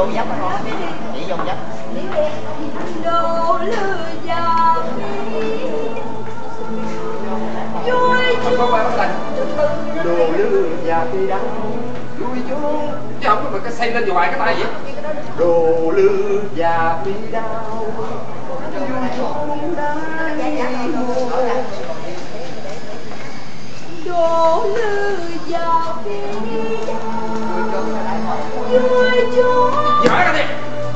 vô dấp đó con. Chỉ vô dấp. Đồ lừa già vui Không phải bắt lành. Đồ lừa già phi đắng vui chú. Chứ không có mà cái xây lên hoài cái tay vậy. Đồ lừa già phi đau vui chú đáy mua. đồ lừa già phi vui chú. Giỏi ra đi.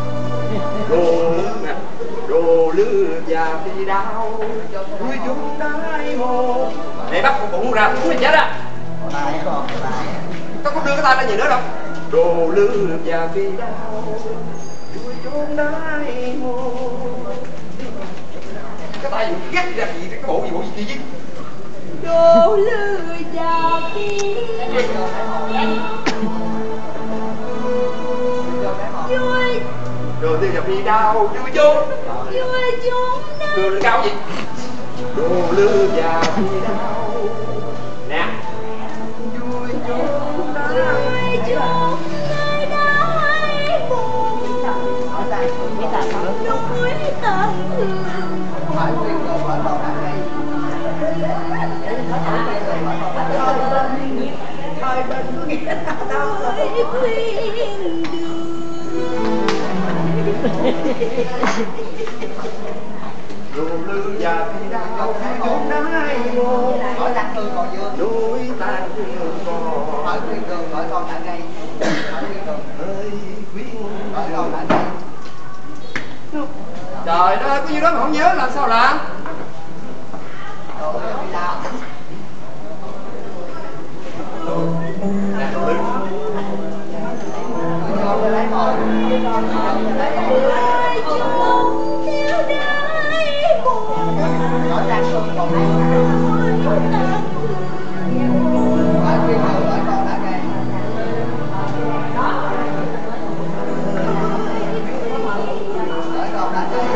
Đồ lừa già phi đau vui chú đáy mua. Để bắt con bụng ra chúng mày chết á. Tao không đưa cái tay lên gì nữa đâu. Đồ lừa già phi đau vui chú đáy mua. Cái tay gì ghét ra gì cái bộ gì chứ. Đồ lừa già phi vui. Đồ lừa già phi đau vui chú. Vui chú Đồ lừa cao gì. Đồ lừa già phi đau. Nè. Vui chú vui chú nơi đáy buồn. Lúc cuối tàn thương. Thôi bên cứ nghĩ đâu Khuyên Đồ lừa già phi đau chúng đáy mô. hỏi tăng thương còn dương Núi tan thương còn. hỏi khuyên đường hỏi con đã ngay hỏi khuyên đường Ơi khuyên hỏi con đã ngay. Trời ơi, có nhiêu đó mà không nhớ làm sao làm. Đồ bị đau. Nè, đồ lừa. Con lấy một. vui chú theo đáy buồn. Hỏi tăng thương còn ngay hỏi khuyên đường hỏi con đã ngay. Hỏi con đã ngay.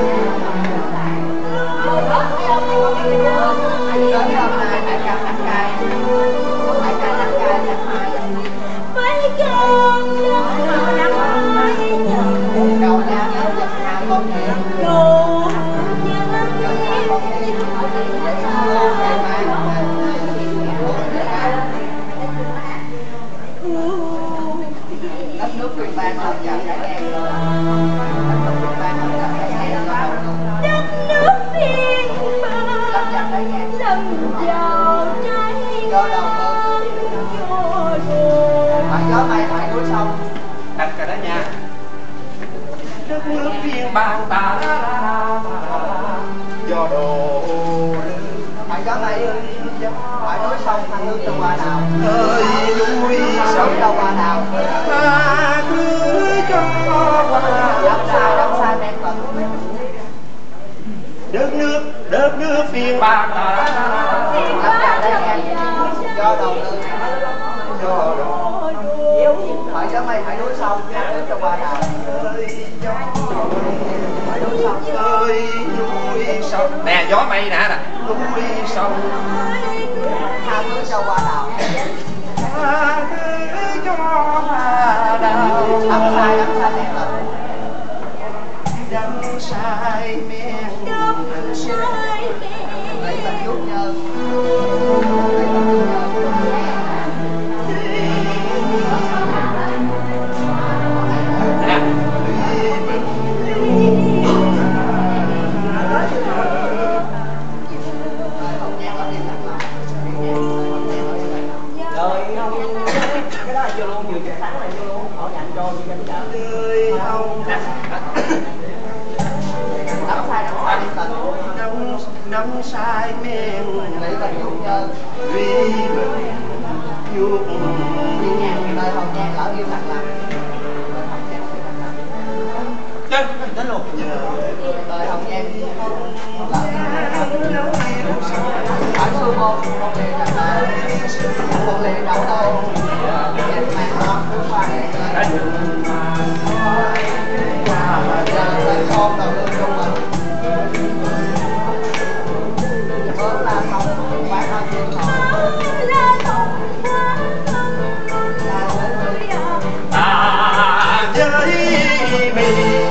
Đến hôm nay đại ca nắng cay. Đại ca nắng cay nắng hai. Mấy con nắng hai nhận Đầu ra nhớ giật hai con hiền. đồ Giật hai con hiền. Ngày mai đất nước Việt Nam lập trận đã nghe rồi. Đất nước Việt Nam lập trận đã nghe rồi. đất nước phiên Lập trận đã nghe. lâm vào trái Do đầu ngang tư. vô đồ. Phải gió mây phải núi sông. Đặt cả đó nha. Đất nước phiên bang ta do đồ lừa. Phải gió mây phải núi sông tha hương cho hoa đào. Ơi núi Sống sông cho hoa đào. tha thứ cho hoa Đâm sai men vật. đất nước phiên bang ta Lập trận đã nghe. Do đầu tư. do đồ Phải gió mây phải núi sông tha hương cho hoa đào. ơi gió Phải núi sông. ơi núi sông. Nè gió mây nè núi sông Tha thứ cho hoa đào. tha thứ cho hoa đào. Đâm sai men vật. Đâm sai men Đâm sai Nghĩ mẹ tình chút nhớ. Nghĩ tình chút nhớ. nè. Không nhé có tim lặng lòng. Rồi không cái đó là chưa luôn, vừa chắc chắn là chưa luôn, họ nhận cho đi cho chợ. Đời hồng Đâm sai tim tình. nắm sai men Nghĩ tình chút nhớ. vì nhuốc Đời hồng nhan lỡ yêu lặng lặng. Đời hồng nhan yêu lặng lặng. chân Đến luôn. Đời hồng nhan lỡ phải xưa môn con liền đặt tay. Con liền đặt tay. Em mang con bước qua đây. Giờ tình con đầu lương trong mình. Bớt la không quán hơn thiên hồn. la thông quá thân La với người. ta dân với mình.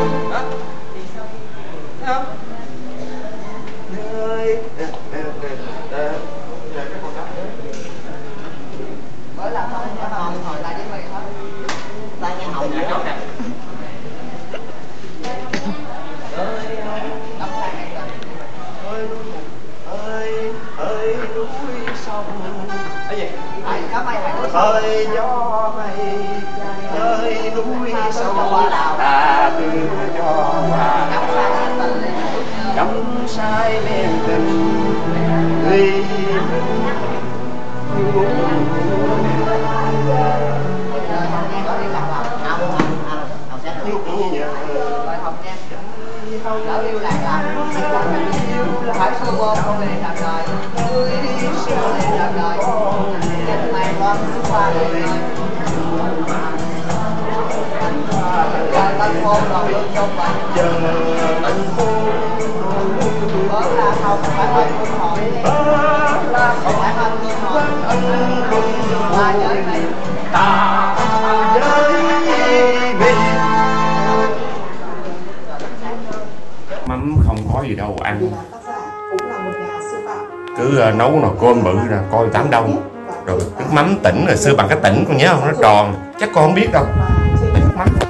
Hả? mới làm không hồi lại với mày thôi ta nghe hậu nè chốt nè ơi núi sông cái gì có mày phải ơi gió mây ơi núi sông ta đưa cho hòa cắm sai men tình ly đỡ yêu lạc làm phải xua bom không để làm đời xua để làm đời trên mày con qua đời giờ tân hôn còn lương trong bạn giờ tân hôn bớt là không phải ơn luân hồi không phải ơn luân hồi ta với mày ta với mình. Mắm không có gì đâu ăn, cứ nấu nồi cơm bự ra coi 8 đông rồi nước mắm tỉnh rồi xưa bằng cái tỉnh con nhớ không, nó tròn chắc con không biết đâu, nước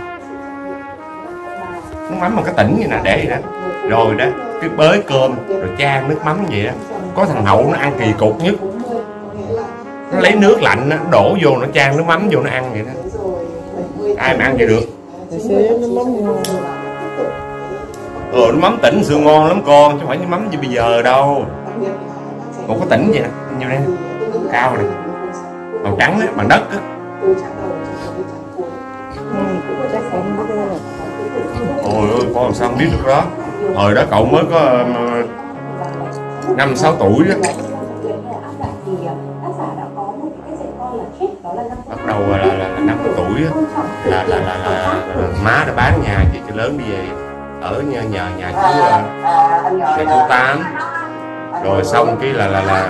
mắm bằng cái tỉnh như nè để vậy đó, rồi đó cứ bới cơm rồi chan nước mắm vậy đó. Có thằng Hậu nó ăn kỳ cục nhất, nó lấy nước lạnh nó đổ vô nó chan nước mắm vô nó ăn vậy đó, ai mà ăn vậy được. Nước mắm tỉnh xưa ngon lắm con, chứ không phải như mắm như bây giờ đâu. Còn có tỉnh vậy nè, như đây cao này, màu trắng á, bằng đất á. Ôi ơi, con làm sao không biết được đó. Hồi đó cậu mới có 5-6 tuổi đó. Bắt đầu là 5 tuổi á, là má đã bán nhà chị cho lớn đi về ở nhà chú Tám, rồi xong cái là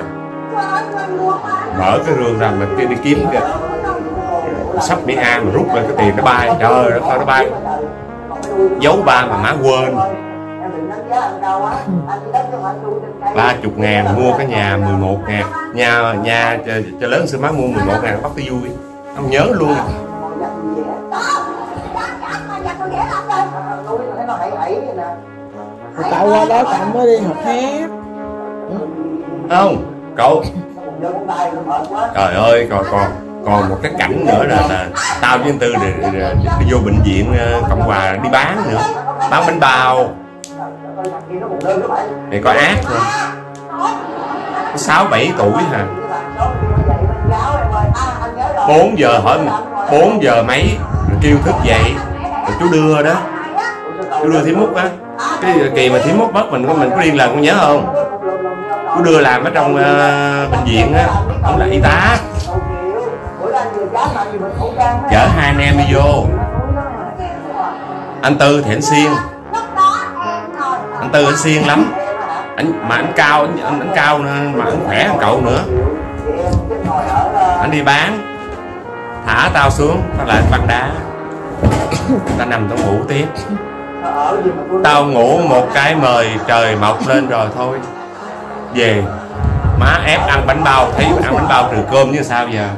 mở cái rương ra mình kia đi kiếm kìa, sắp Mỹ An mà rút lên cái tiền nó bay, trời ơi nó bay, giấu ba mà má quên. 30.000 mua cái nhà 11.000, nhà cho lớn xưa má mua 11.000 bắt tôi vui, không nhớ luôn. Cậu qua đó cậu mới đi học hát. Không, cậu trời ơi còn một cái cảnh nữa là tao với anh Tư đi vô bệnh viện Cộng Hòa đi bán nữa, bán bánh bao thì có ác thôi, 6-7 tuổi hả, 4 giờ hỏi 4 giờ mấy kêu thức dậy rồi chú đưa đó, chú đưa Thím Mút á, cái kỳ mà Thím Mút mất mình có điên lần con nhớ không, chú đưa làm ở trong bệnh viện á, ông là y tá, chở 2 anh em đi vô. Anh Tư thì anh siêng, anh Tư anh siêng lắm, anh cao, anh cao mà anh khỏe hơn cậu nữa. Anh đi bán, thả tao xuống, tao lại băng đá, tao nằm tao ngủ tiếp. Tao ngủ một cái mời trời mọc lên rồi thôi về, má ép ăn bánh bao, thấy ăn bánh bao trừ cơm như sao giờ.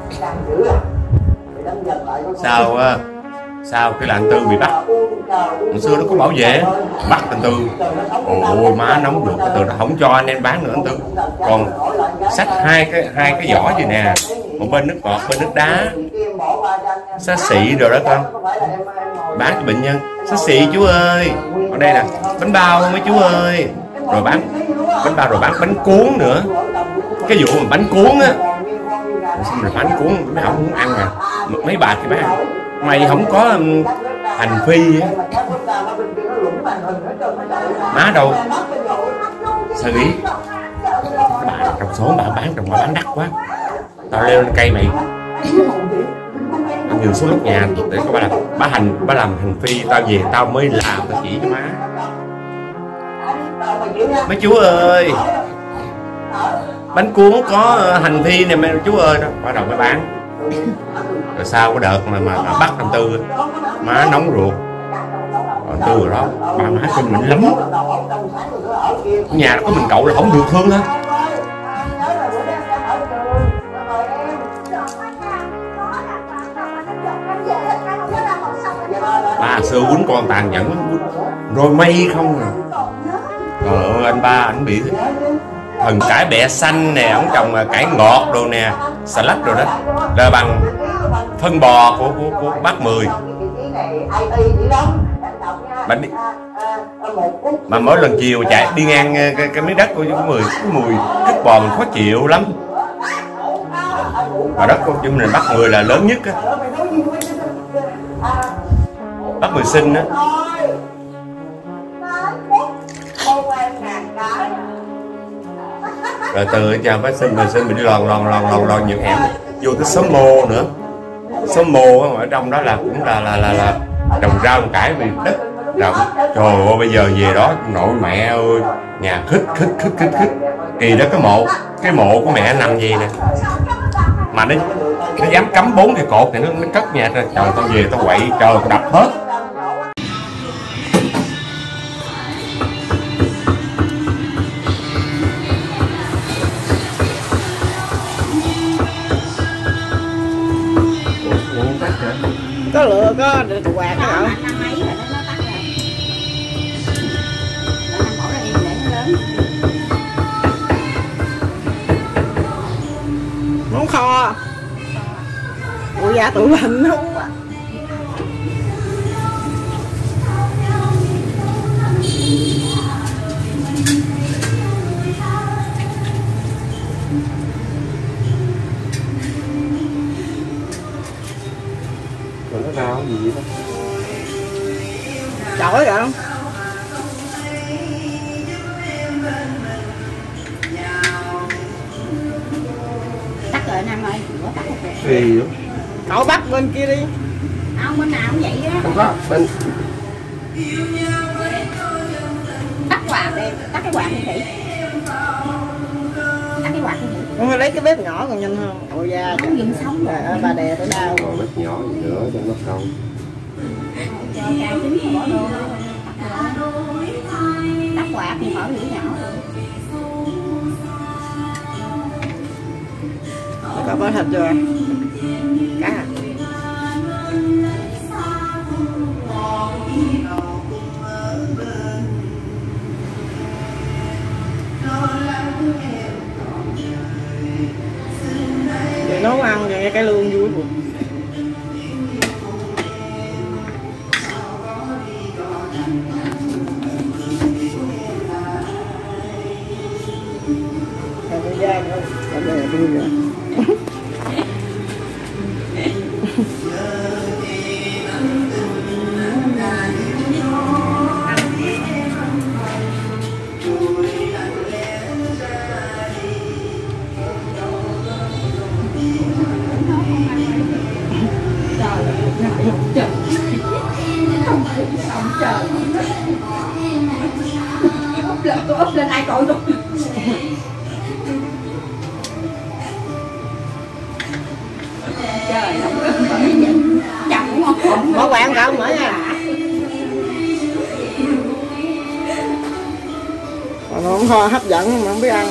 Sao cái là anh Tư bị bắt, hồi xưa nó có bảo vệ bắt anh Tư, ôi má nóng được, từ nó không cho anh em bán nữa anh Tư, còn xách hai cái vỏ gì nè, một bên nước ngọt bên nước đá, xá xị rồi đó con, bán cho bệnh nhân, xá xị chú ơi, ở đây nè bánh bao mấy chú ơi, rồi bán bánh bao rồi bán bánh cuốn nữa, cái vụ mà bánh cuốn á, xong rồi bánh cuốn mấy ông không ăn à, mấy bà thì bán mày không có hành phi á, má đâu sao nghĩ bà trong số bà bán trong bán đắt quá, tao leo lên cây mày, tao nhường xuống lớp nhà để có bà làm hành phi, tao về tao mới làm, tao chỉ cho má. Mấy chú ơi, bánh cuốn có hành phi nè mấy chú ơi, đó bắt đầu mới bán. Rồi sau cái đợt mà bắt thằng Tư, má nóng ruột. Còn Tư rồi đó, ba má tin mình lắm. Nhà có mình cậu là không được thương hết. Ba xưa quýnh con tàn nhẫn lắm, rồi mây không à. Trời ơi, anh ba ảnh bị thần cải bẹ xanh nè, ông trồng cải ngọt đồ nè, xà lách rồi đó, là bằng phân bò của bác Mười. Mà mỗi lần chiều chạy đi ngang cái miếng đất của Mười, cái mùi cứt bò mình khó chịu lắm. Mà đất của chúng mình bác Mười là lớn nhất á, bác Mười sinh á. Rồi từ chào bác sinh mình đi lòn nhiều hẻm vô tới xóm Mô nữa. Xóm Mô ở trong đó là cũng là trồng rau trồng cải vì đất rộng. Trời ơi, bây giờ về đó nội mẹ ơi, nhà khích. Kỳ đó cái mộ của mẹ nằm gì nè, mà nó dám cắm 4 cái cột thì nó cất nhà ra. Trời, tao về tao quậy, trời đập hết. Có lựa có quạt đó hả? Món kho ủa dạ tụi mình không à. Rồi nó rau gì vậy đó? Chổi kìa không? Tắt rồi Nam ơi, tắt rồi. Gì vậy? Cậu bắt bên kia đi. Không, bên nào cũng vậy á. Không có, bên Tắt quạt đi, tắt cái quạt đi Thị. Tắt cái quạt đi Thị. Không phải lấy cái bếp nhỏ còn nhanh hơn. Ôi da. Không dựng sống rồi. Bà đè tới đau. bếp nhỏ gì nữa cho nó không. Cho cà trứng thì bỏ vô. Tắt quạt thì khỏi lửa nhỏ rồi. Có bó thịt chưa? Cá. Để nấu ăn cho nghe cái lương vui buồn. Thời gian thôi, bây giờ đi nữa. Tôi úp lên ai cội tôi. Trời chậm đúng không? Mở quán không mở nha. Còn nó kho hấp dẫn mà không biết ăn.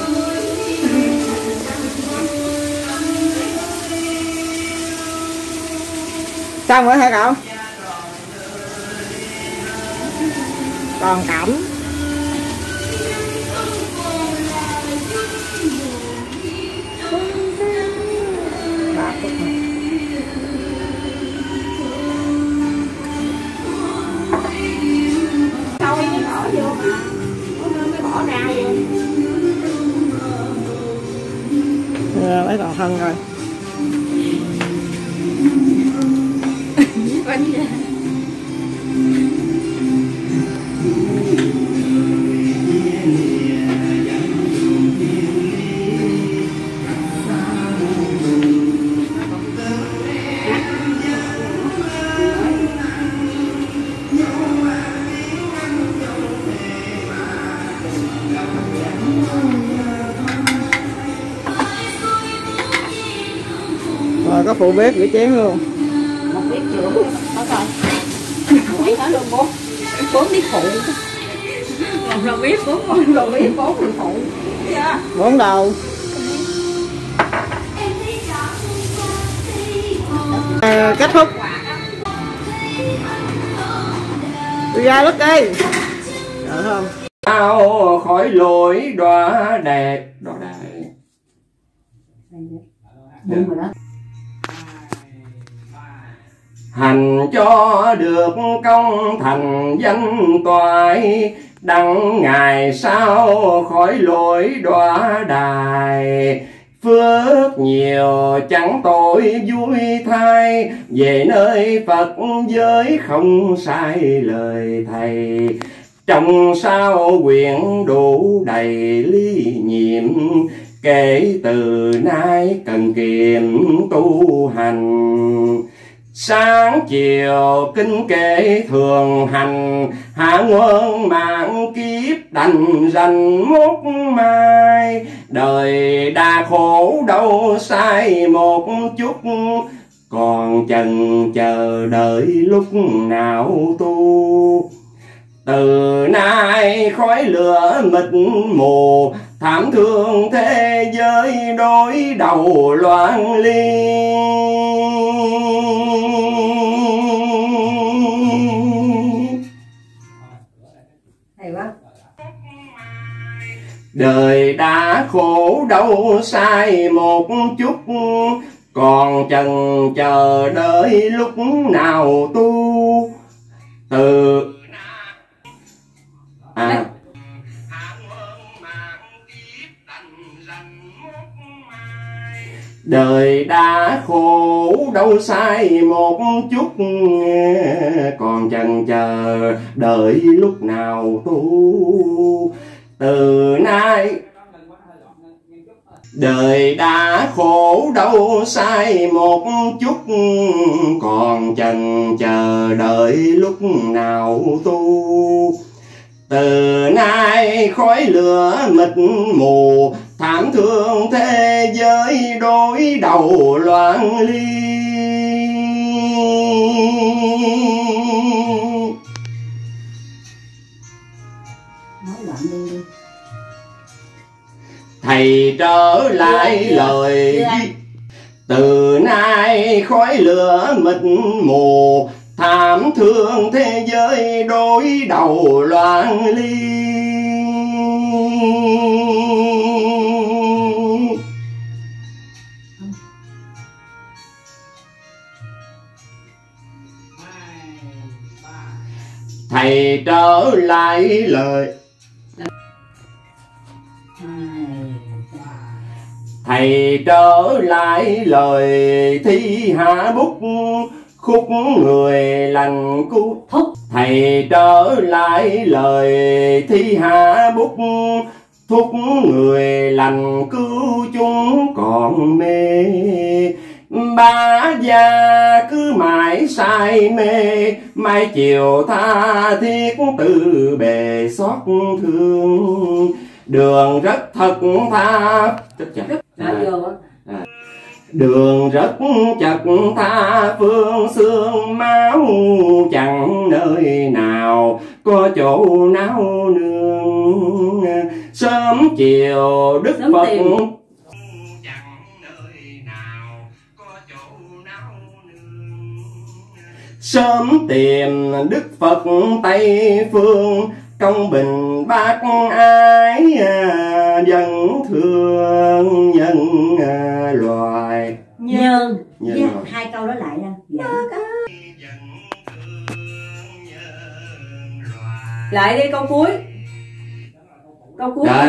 Xong rồi hả cậu? Còn cẩm. Lấy toàn thân rồi. Rồi có phụ bếp rửa chén luôn. Một bếp trưởng có coi. Mấy hết luôn 4 bếp phụ. Một đầu bếp 4 đầu bếp 4 người phụ. 4 đầu. Kết thúc. Tôi ra lúc đi. Được không? Sao khỏi lối đóa đẹp đóa đại. Hành cho được công thành danh toại, đặng ngày sau khỏi lối đọa đài. Phước nhiều chẳng tội vui thay, về nơi Phật giới không sai lời thầy. Trong sao quyển đủ đầy lý nhiệm, kể từ nay cần kiệm tu hành. Sáng chiều kinh kệ thường hành, hạ nguồn mạng kiếp đành rành mốt mai. Đời đa khổ đâu sai một chút, còn chần chờ đợi lúc nào tu. Từ nay khói lửa mịt mù, thảm thương thế giới đối đầu loạn liên. Đời đã khổ đâu sai một chút, còn chần chờ đợi lúc nào tu. Từ đời đã khổ đâu sai một chút, còn chần chờ đợi lúc nào tu. Từ nay đời đã khổ đâu sai một chút, còn chần chờ đợi lúc nào tu. Từ nay khói lửa mịt mù, thảm thương thế giới đối đầu loạn liên. Nói loạn đi. Thầy trở lại lời. Từ nay khói lửa mịt mù, thảm thương thế giới đối đầu loạn liên. Thầy trở lại lời. Thầy trở lại lời thi hạ bút, khúc người lành cứu thúc. Thầy trở lại lời thi hạ bút, thúc người lành cứu chúng còn mê. Ba gia cứ mãi say mê, mai chiều tha thiết từ bề xót thương. Đường rất thật tha đường rất chật tha phương xương máu, chẳng nơi nào có chỗ náo nương. Sớm chiều Đức Phật sớm tìm Đức Phật Tây Phương, công bình bác ái dân thương nhân loài. Nhân hai câu đó lại nè. Lại đi câu cuối. Câu cuối.